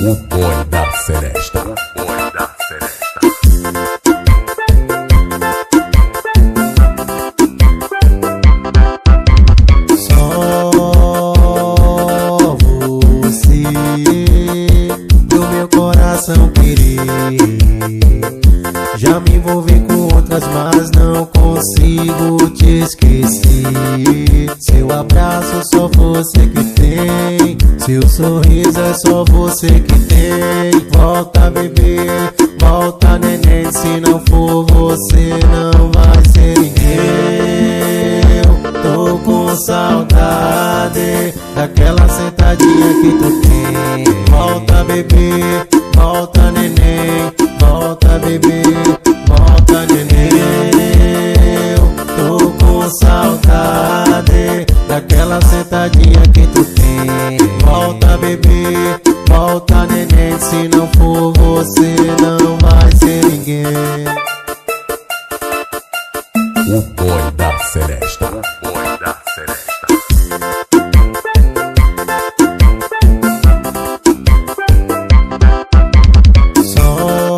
O boi da seresta. O boi da seresta. Só você do meu coração querer. Já me envolvi com outras, mas não consigo te esquecer. Seu abraço só você que tem, seu sorriso é só você que tem. Volta bebê, volta neném, se não for você não vai ser ninguém. Eu tô com saudade daquela sentadinha que tu tem. Volta bebê, volta neném, volta bebê, volta neném. Eu tô com saudade daquela sentadinha que tu tem. Volta bebê, volta neném, se não for você não vai ser ninguém. O boi da seresta. O boi da seresta. Só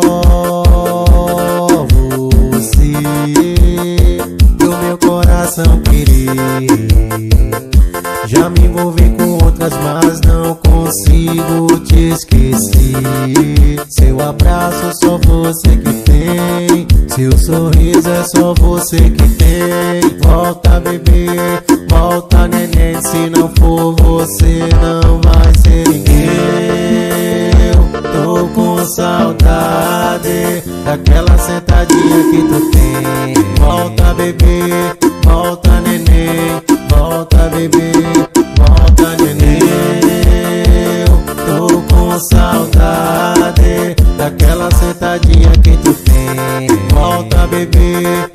você do meu coração querer. Já me envolvi com outras, mas não consigo te esquecer. Seu abraço só você que tem, seu sorriso é só você que tem. Volta bebê, volta neném, se não for você não vai ser ninguém. Eu tô com saudade daquela sentadinha que tu tem. Volta bebê, volta neném, volta bebê, volta neném. Eu tô com saudade daquela sentadinha que tu tem. Volta bebê,